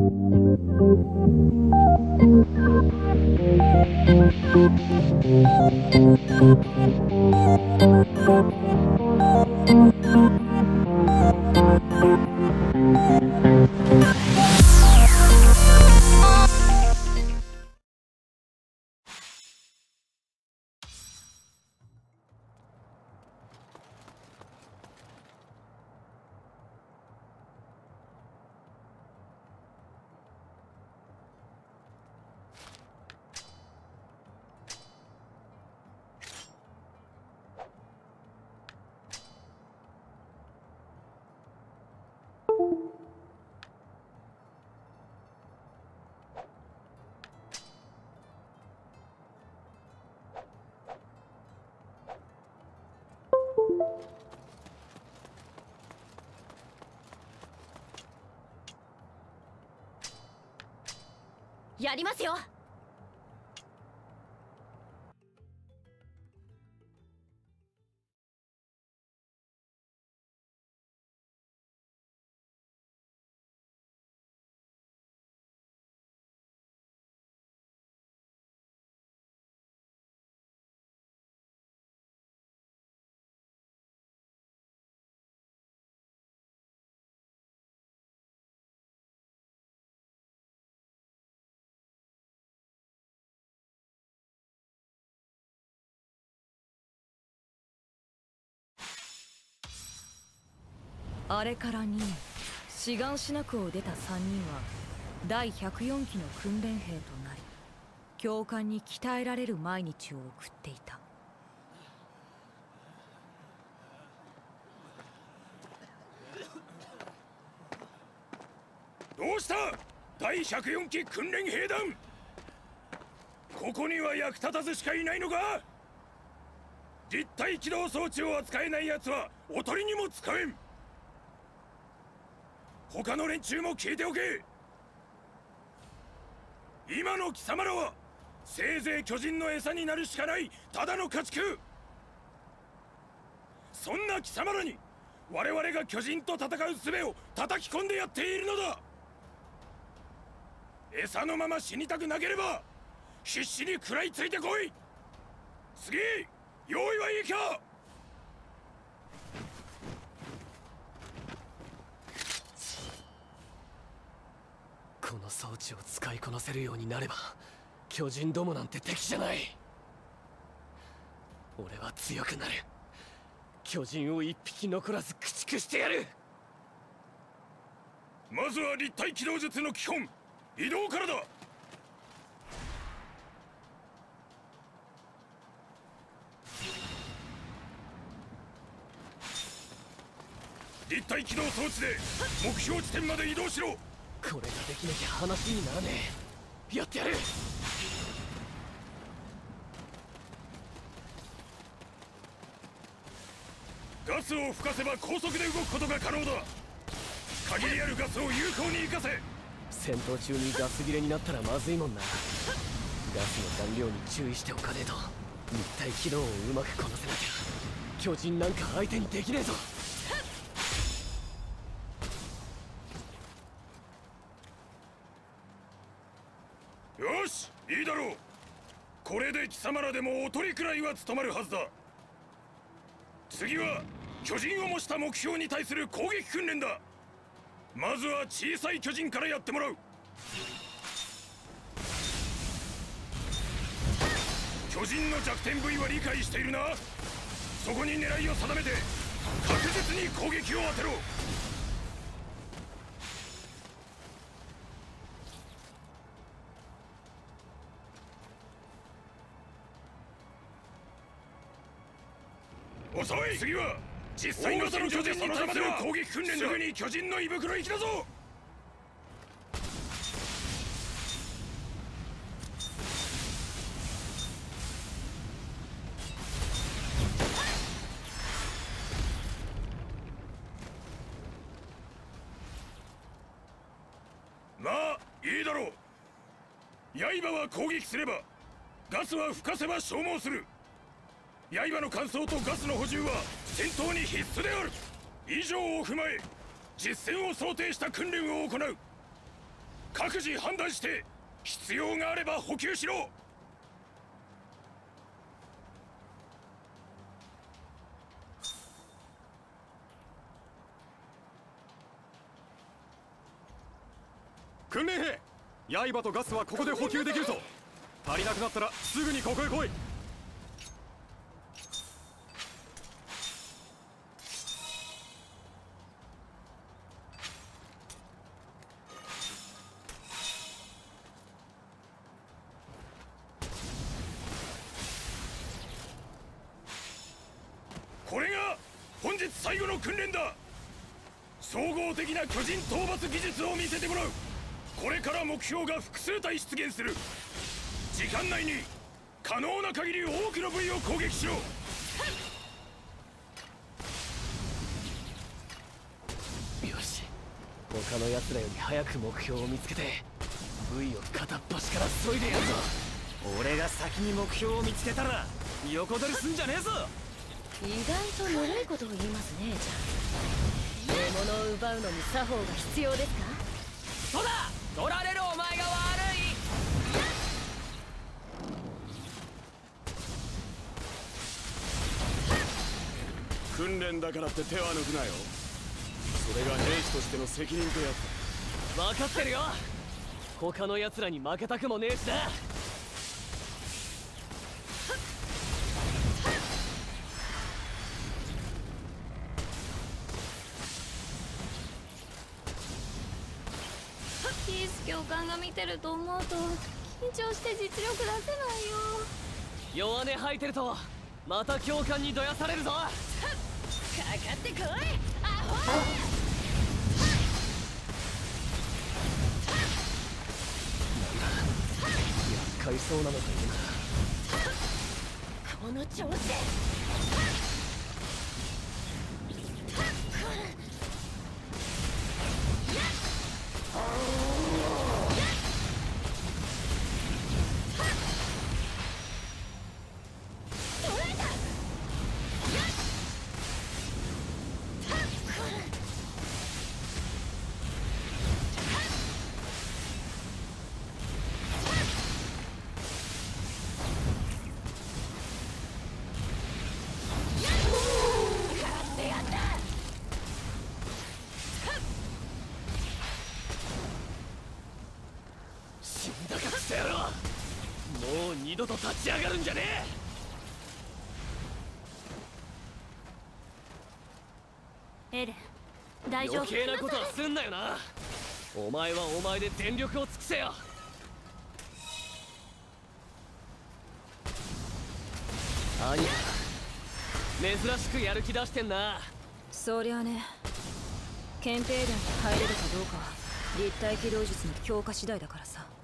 やりますよ。あれから2年、志願しなくを出た3人は第104期の訓練兵となり、教官に鍛えられる毎日を送っていた。 どうした第104期訓練兵団、ここには役立たずしかいないのか。立体機動装置を扱えない奴はおとりにも使えん。他の連中も聞いておけ。今の貴様らはせいぜい巨人の餌になるしかないただの家畜。そんな貴様らに我々が巨人と戦う術を叩き込んでやっているのだ。餌のまま死にたくなければ必死に食らいついてこい。次、用意はいいか。 この装置を使いこなせるようになれば巨人どもなんて敵じゃない。俺は強くなる。巨人を一匹残らず駆逐してやる。 まずは立体機動術の基本、移動からだ。立体機動装置で目標地点まで移動しろ。 これができなきゃ話にならねえ。やってやる。 ガスを吹かせば高速で動くことが可能だ。限りあるガスを有効に生かせ。 戦闘中にガス切れになったらまずいもんな。ガスの残量に注意しておかねえと立体機動をうまくこなせなきゃ巨人なんか相手にできねえぞ。 よし、いいだろう。これで貴様らでもおとりくらいは務まるはずだ。次は巨人を模した目標に対する攻撃訓練だ。まずは小さい巨人からやってもらう。巨人の弱点部位は理解しているな。そこに狙いを定めて確実に攻撃を当てろ。遅い。次は実際の巨人に対する攻撃訓練だ。すぐに巨人の胃袋行きだぞ。まあいいだろう。刃は攻撃すれば、ガスは吹かせば消耗する。刃の乾燥とガスの補充は戦闘に必須である。以上を踏まえ実戦を想定した訓練を行う。 各自判断して必要があれば補給しろ。 訓練兵、刃とガスはここで補給できるぞ。足りなくなったらすぐにここへ来い。 これが本日最後の訓練だ。総合的な巨人討伐技術を見せてもらう。これから目標が複数体出現する。時間内に可能な限り多くの部位を攻撃しろ。 よし、他の奴らより早く目標を見つけて部位を片っ端から削いでやるぞ。 俺が先に目標を見つけたら横取りすんじゃねえぞ。 意外とぬるいことを言いますね。じゃあ獲物を奪うのに作法が必要ですか。 そうだ、取られるお前が悪い。 訓練だからって手は抜くなよ。それが兵士としての責任ってやつだ。 分かってるよ。他の奴らに負けたくもねえしな。 キース教官が見てると思うと緊張して実力出せないよ。 弱音吐いてるとまた教官にどやされるぞ。 かかってこいアホ。 厄介そうなのかこの調子でもう二度と立ち上がるんじゃねエレン大え。 丈夫。 余計なことはすんなよな。お前はお前で全力を尽くせよ。兄貴、珍しくやる気出してんな。 そりゃね、憲兵団に入れるかどうかは立体機動術の強化次第だからさ。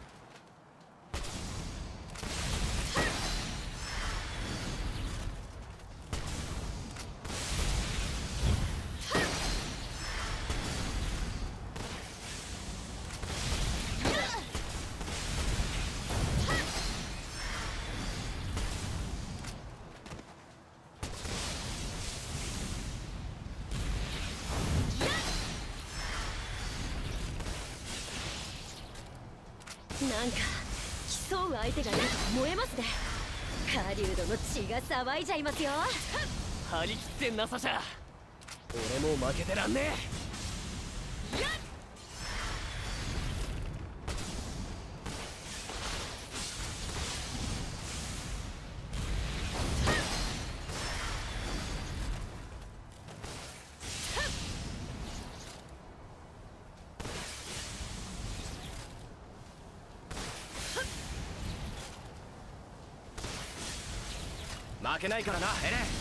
なんか競う相手がいると思えますね。狩人の血が騒いじゃいますよ。 張り切ってんなサシャ。俺も負けてらんね負けないからなエレン。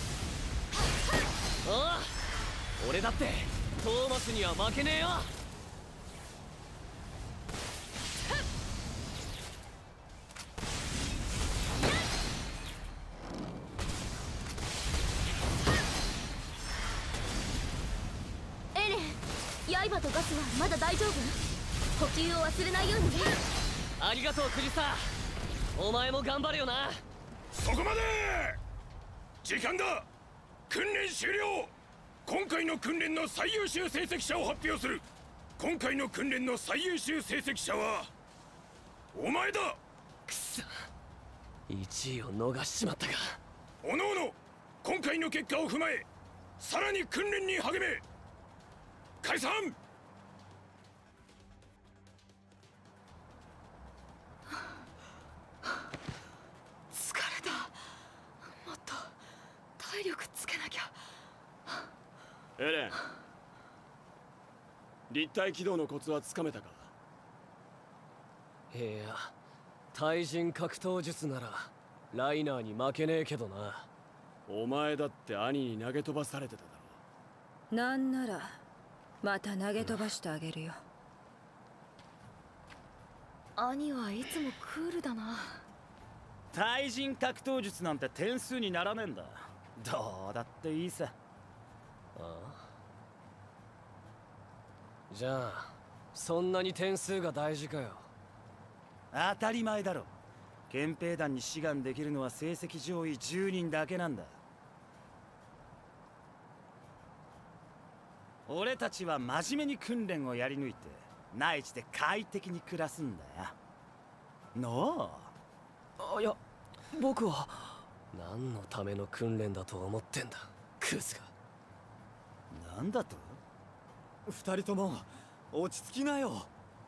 ああ、俺だってトーマスには負けねえよ。 エレン、刃とガスはまだ大丈夫？補給を忘れないようにね。 ありがとうクリスタ。お前も頑張れよな。 そこまで。時間だ。訓練終了。今回の訓練の最優秀成績者を発表する。 今回の訓練の最優秀成績者はお前だ。 くそ、1位を逃しちまったか。 おのおの今回の結果を踏まえさらに訓練に励め。解散。 疲れた。もっと体力つけなきゃ。 エレン、立体起動のコツはつかめたか。 いや、対人格闘術ならライナーに負けねえけどな。 お前だって兄に投げ飛ばされてただろ。 なんならまた投げ飛ばしてあげるよ。 兄はいつもクールだな。 対人格闘術なんて点数にならねえんだ。どうだっていいさ。 じゃあそんなに点数が大事かよ。 当たり前だろ。憲兵団に志願できるのは成績上位10人だけなんだ。俺たちは真面目に訓練をやり抜いて内地で快適に暮らすんだよ。のあ、いや、僕は何のための訓練だと思ってんだ、クズが。 なんだと。 二人とも落ち着きなよ。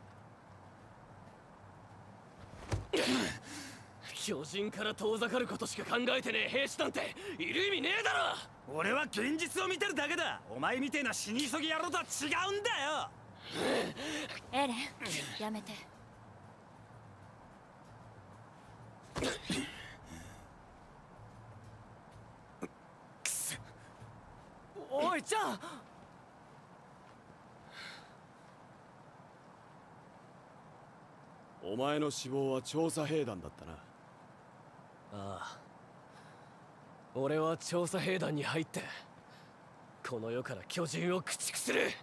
巨人から遠ざかることしか考えてねえ兵士なんている意味ねえだろ。 俺は現実を見てるだけだ。お前みてえな死に急ぎ野郎とは違うんだよ。 エレン、やめて。 おいちゃん。 お前の死亡は調査兵団だったな。 ああ、俺は調査兵団に入ってこの世から巨人を駆逐する。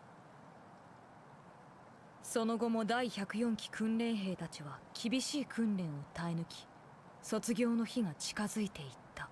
その後も第104期訓練兵たちは厳しい訓練を耐え抜き、卒業の日が近づいていった。